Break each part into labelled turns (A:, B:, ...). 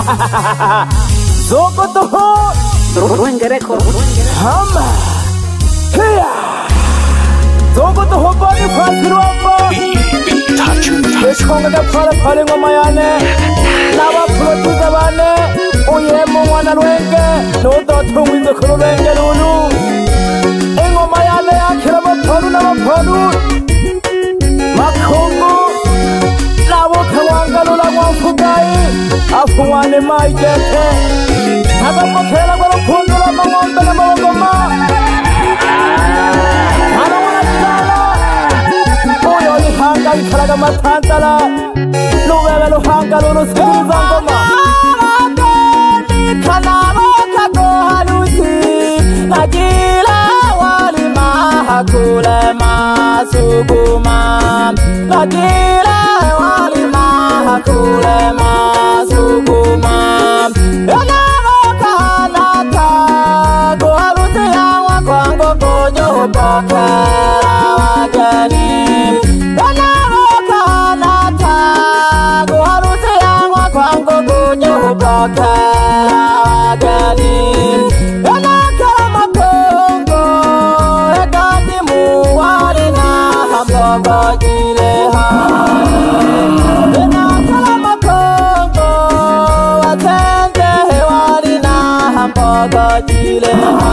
A: Zoko toho
B: Ruengereko
A: Hama Hiya Zoko toho bani fasirwamba Ekonga da pala ngoma yane Naba producer bane Oye mwana Rwenge Nodo tungwize ku Rwenge lulu Engoma yane yakira abapfaru n'abapfaru Makongo Nabo kawangalula mwamfugayi Afuwane maigete Nagapokela kwa rukundura mangombe na mawagoma Hanawana jala Uyo ni hanga ikaraga matantala Luwewe luhanga lurusikiriza ngoma Kanabo kakohalusi Najila wali mahakule masuguma Najila wali mahakule masuguma Yanabo kanata Kuhalusi yawa kwango konyo upokera wageni Yanabo kanata Kuhalusi yawa kwango konyo upokera wageni Yanakera makongo Egandi muwari na hambogo jileha Yanakera makongo Atende hewari na hambogo jileha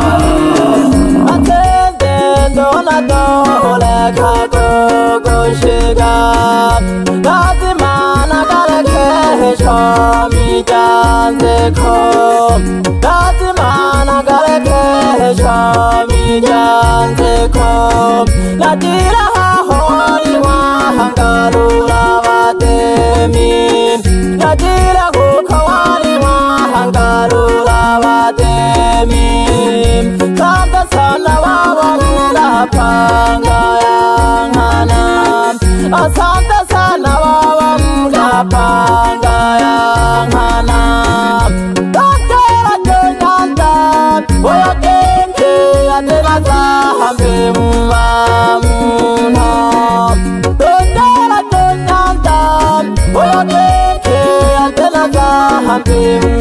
A: Atende dona dole kagogo shiga Lazimana galeke shomi janze kom Lazimana galeke shomi janze kom Ladira hahori wahangalula watemin Ladira hukawari wahangalula watemin Kanda sana wawangula panga yang hanam Asanta sana wawangula panga yang hanam Dokera jenganda Oya genke atena zahambe mumamunam Dokera jenganda Oya genke atena zahambe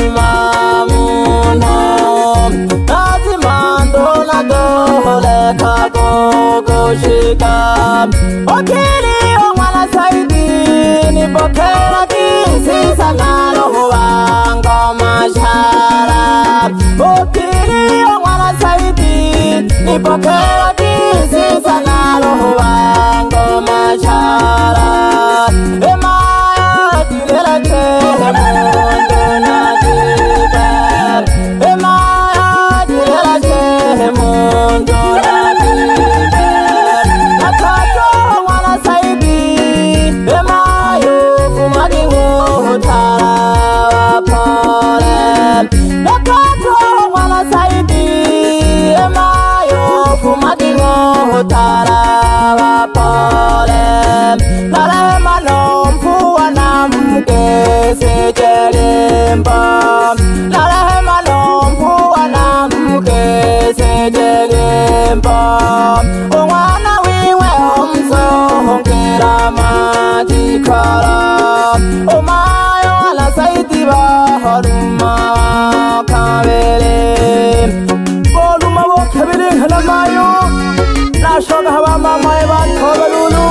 A: mumamunam Nazimando na dole kagogo shikam Okili ongwana saidi Nipokera kisi sanalo huwango mashara Okili ongwana saidi Nipokera kisi sanalo huwango mashara Emaya jilela kele mundo na jiber Emaya jilela kele mundo na jiber Nakato ongwana saidi Emayo kumadingu hutara wapole Nakato ongwana saidi Emayo kumadingu hutara wapole Nalema nompuwa namkese jelimba Nalema nompuwa namkese jelimba Ongwana wiwe omsohongera majikala Omayo ala saidi bahoruma wakabele Boluma wakabele halamayo Nashoga hawa mamae bantoga lulu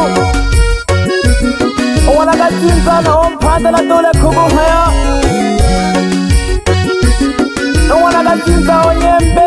A: Ongwana gatinza na ompanda la dole kubuhaya Ongwana gatinza onyembe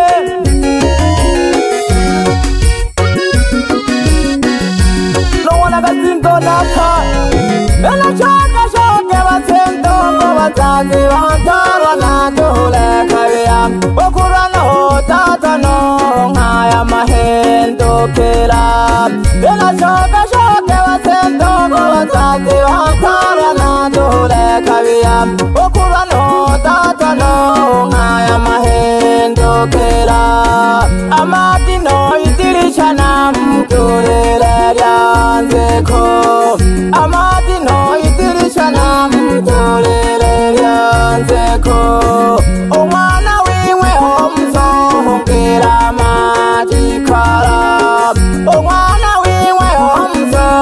A: Ongwana gatinza naka Ela choka shoke basentongo Batanzi bantarwa na dole kabia Okura no tata no Ngaya mahendo kela Ela choka shoke basentongo Batanzi bantarwa na dole kabia Okura no tata no Ngaya mahendo kela Amati no itirisha na mkulele lyanzeko Amati no itirisha na mkulele lyanzeko Omwana wiwe omsohongera majikala Omwana wiwe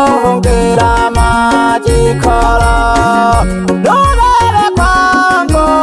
A: omsohongera majikala Lubere kwango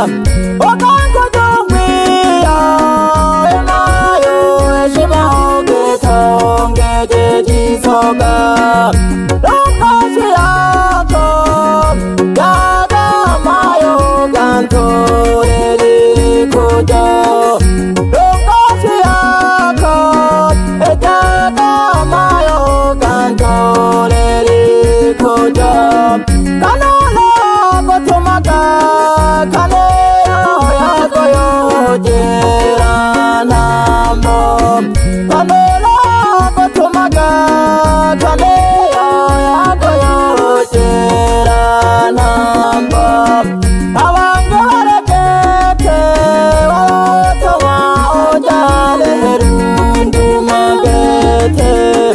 A: Okanko jongwiya emayo eshimahoge tonge jejisoga Lokashi yako yaga mayo gantore kujo Lokashi yako yaga mayo gantore kujo Kanola kotumaka kaneyo yako yojera nambo Kanola kotumaka kaneyo yako yojera nambo Abange barekete watoma ojale herundu magete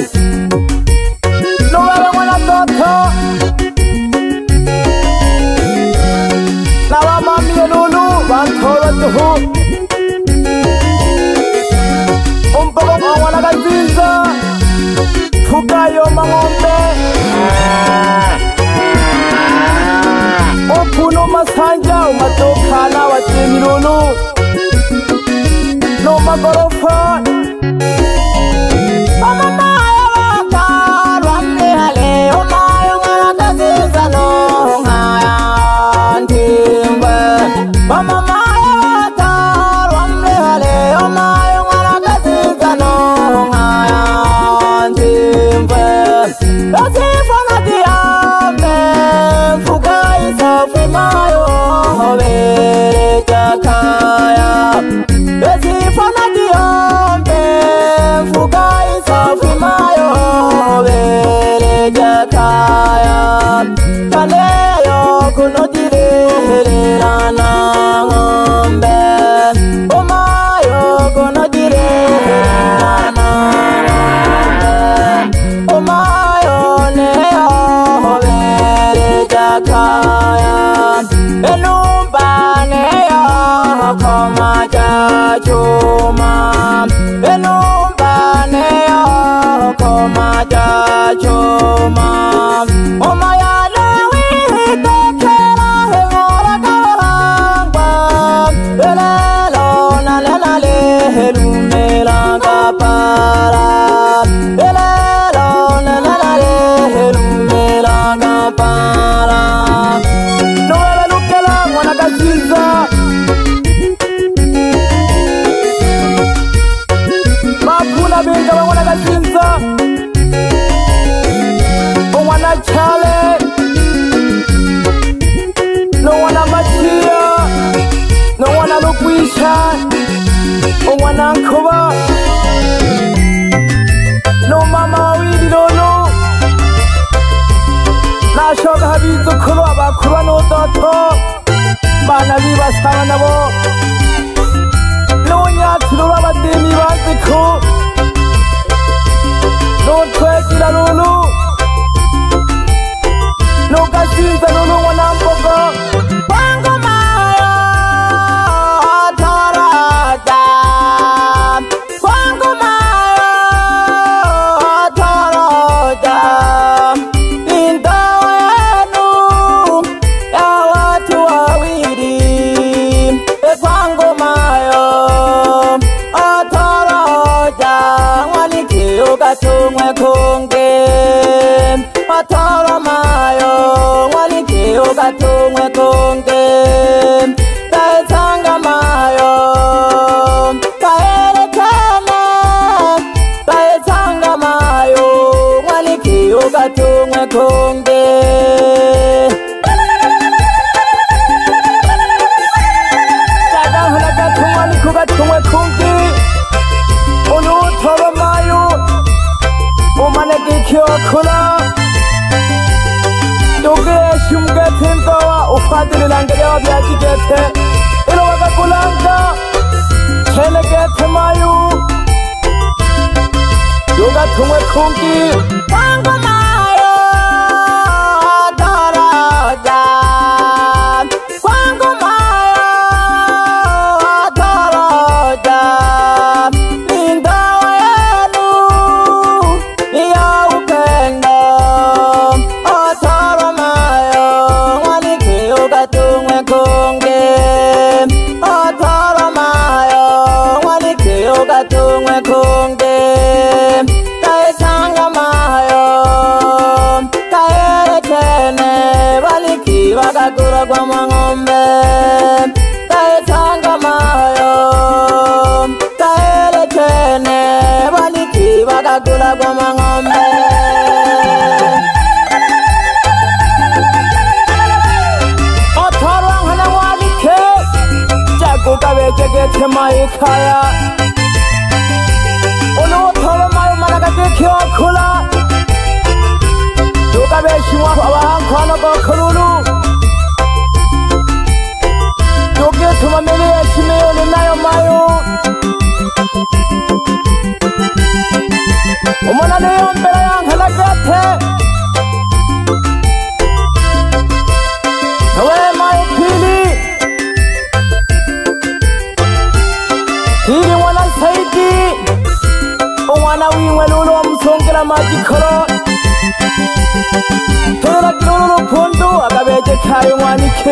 A: Nubebe mwana toto Nawamami elulu bantoro tuhu Umpogo mwana gazinza Fugayo mangombe Okuno masanja umatokana watemilulu No magorofa Mama mayo wakarwamne hale Umayo mwana gazinza no ngaya ntimbe Mama mayo wakarwamne hale Umayo mwana gazinza no ngaya ntimbe Lazifana diambe Fuga isafi mayo Hovere jakaya Lazifana diambe Fuga isafi mayo Hovere jakaya Kaleyo kunodirerana ngombe Umayo kunodirerana ngombe Umayo neyo hovere jakaya Enumba neyo koma jachuma Enumba neyo koma jachuma Umayale witekera hengora karangwa Elelo nalenale helumela kapara Elelo nalenale helumela kapara Nuwele lukela mwana gazinza Mapuna binga wa mwana gazinza Mwana chale No wana machia No wana lukwisha Mwana nkuba No mama wawili nono Nashoga habizo kuru abakuba no doto Bana bibasaba nabo No nyatiro abademi baziko No twekira nunu No gazinza nunu mwana mbogo Wango mayo ataraja Wango mayo ataraja Indawa yenu ya watu wawili Wango mayo ataraja Mwalikio gatumwe konge Atara mayo Mwalikio gatumwe konge Taetanga mayo Kaerekane Taetanga mayo Mwalikio gatumwe konge Tagahula gatumwa liku gatumwe konge Unu toro mayo Umanegi kiokula Doge shumgete ndowa ufadili langeleo vyajigete Ilo waka kulanga Chele gete mayu Yoga tumwe kungi Wango mayo Ataraja Wango mayo Ataraja Lindawa yenu Iya upendo Atara mayo Mwalikio gatumwe kungi kwa mang'ombe taetanga mayo taele tene baliki bakakula kwa mang'ombe otorwa ngana walike jakukabekekete maikaya olotoro mayo manakateke okula tukabeshimwa abahankwano gokululu tukituma mili yeshimiyoni nayo mayo umona niyombera yankalagete nawe mayo pili hili mwana saidi umwana wiwe lulu wamusongela majikolo turura kirulu rupundu agabeje kayo mwanike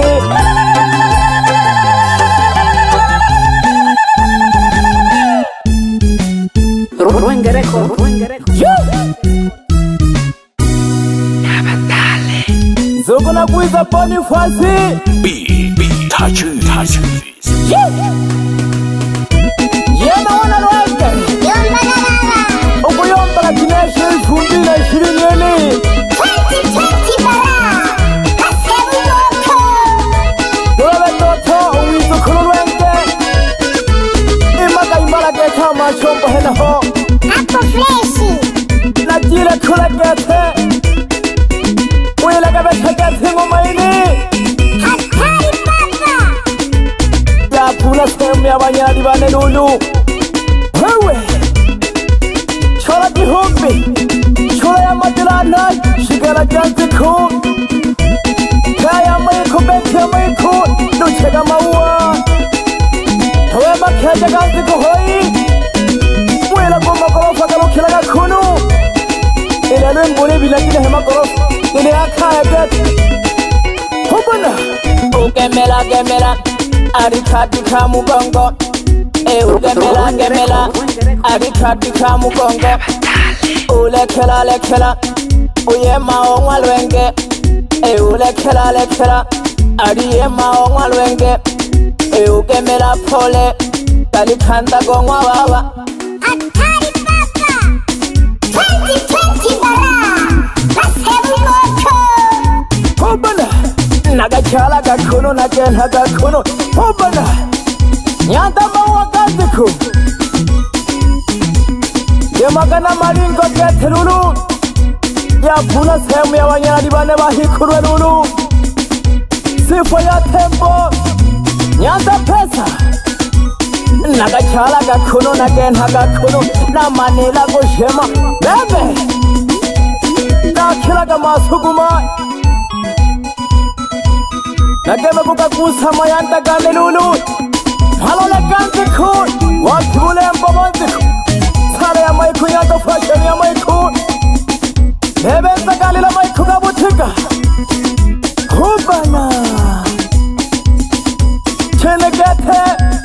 B: Ruengereko
A: Zogona kuiza Bonifasi Yena wana lwenge Ukuyombala kineshi ifumbile shirineli
C: 2020 bara Asebu Moko
A: Durabe toto uwizukulu lwenge Imaka imbala geta machombo hena ho
C: Apo Fleshi
A: Najile kula gete Uile gabesha gete ngumaini
C: Hatari Papa
A: Yapuna sehemu ya banyari bane lulu Wewe Chola gihumbi Chola ya madirana Shigara janziku Kaya maiku beti ya maiku Nuchega maua Tawe makeja ganziku hoi Mwila gumba gorofa galukila gakunu Ile lwembuni bilagine hema gorofa Ile akaya geti Hubuna Ugemela Arikatika mugongo Ugemela Arikatika mugongo Ulekela Uyema ongwa lwenge Ulekela Ariyema ongwa lwenge Ugemela pole Talikanda gongwa baba
C: Hatari Papa 2020 bara Asebu Moko
A: Hubana Nagachala gakuno Nagena gakuno Hubana Nyandama wakaziku Yemagana maringo gete lulu Yapuna sehemu ya wanyari bane bahikurwe lulu Sifo ya tembo Nyanda pesa Nagachala gakuno Nagena gakuno Namanila gushema Bebe Nakilaga masuguma Nageme kukagusa mayanda gane lulu Halole ganziku Wakibule mbomonziku Sare ya maiku nyanda fashion ya maiku Nebeza galila maiku gabutika Hubana Chene gete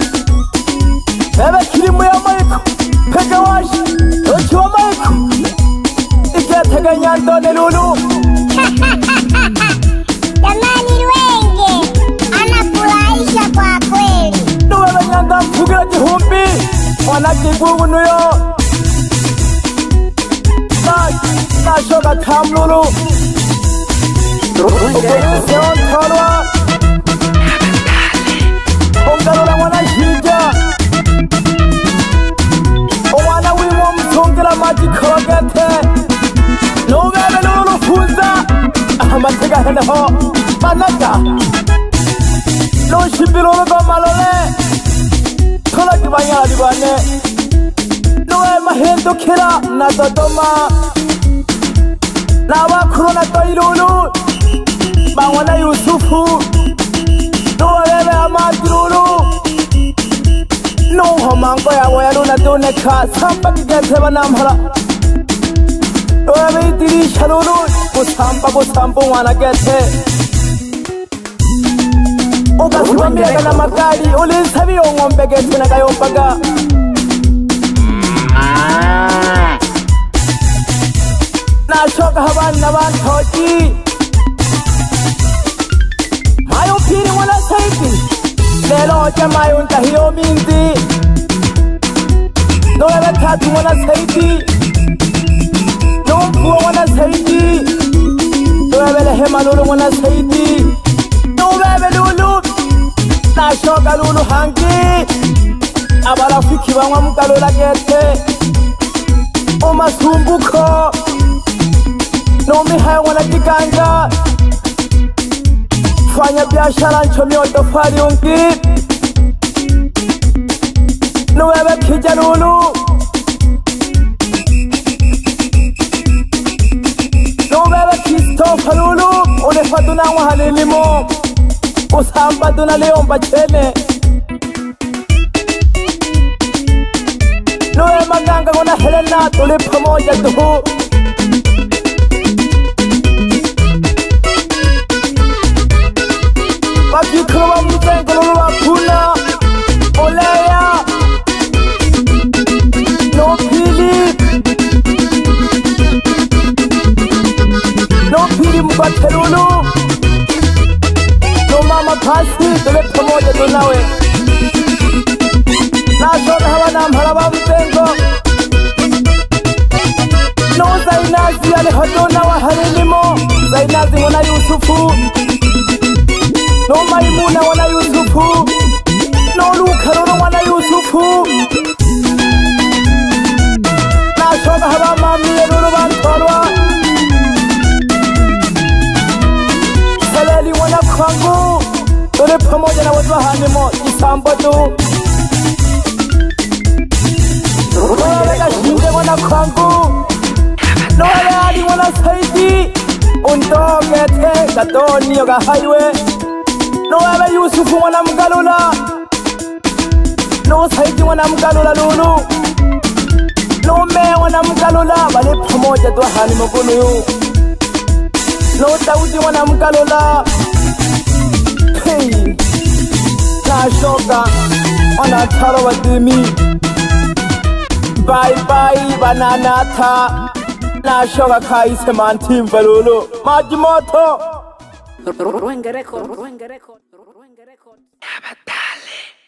A: Nebe kirimu ya maiku Pega washi Uchi wa maiku Igete ganyando ne lulu
C: Jamani Lwenge anafurahisha kwa kweli.
A: Nuwe nyanda mfugira gihumbi Mwana kigugu nuyo Nashoka tamlulu Ukulise ontorwa Ungalula mwana shija Umwana wimwa msungira maji kogete Nubebe lulu funza Amatega heneho Managa Nushibirulu gomalole Kola kibanyala dibane Nuwe mahindukira na Dodoma Nabakuru na Toilulu Bangwana Yusufu Nuwebebe amadilulu Nuhomango ya welu na duneka Samba kigete banamhala Nuwebe idirisha lulu Busamba mwana gete Ugasibambiraga na magari Ulinsabi yongombe gete na kayombaga Nashoka habana bantoji Mayo pili mwana saidi lelo jamayo ntahiyo minzi nowebe tatu mwana saidi nompuo mwana saidi nowebe lehema lulu mwana saidi nowebe lulu nashoka lulu hangi abarafiki banywa mukalola gete umasumbuko nomihayo mwana kiganja fanya biashara nchomi otofali ungi nuwebe kija lulu nuwebe Kristofa lulu unefa tunangwa halilimo usamba tunaleomba chene nuwe maganga ngona Helena tuli pamoja tuhu wakikuwa mzengo lulu wakuna oleya no pili mbaterulu no mama pasi tuli pamoja tunawe nashoka hawana mharaba mzengo no Zainazi alihodona wa harilimo Zainazi ngona Yusufu no Maimuna wana Yusufu no Luka wana Yusufu nashoka haba mami lulu bantorwa Saleli wana kwangu tuli pamoja na watu hanimo isambo tu Nolega shinde wana kwangu Nolega wana saidi Undogete katoni yoga highway Noega Yusufu wana mgalula No saidi wana mgalula lulu No me wana mgalula Bale pamoja tuwa hali mkunu yu No Daudi wana mgalula Hey Nashoka wana taro wa dimi Bye bye banana tha nashoka khaise manthimva lulu Majimoto
B: Ruenge record. Abadale.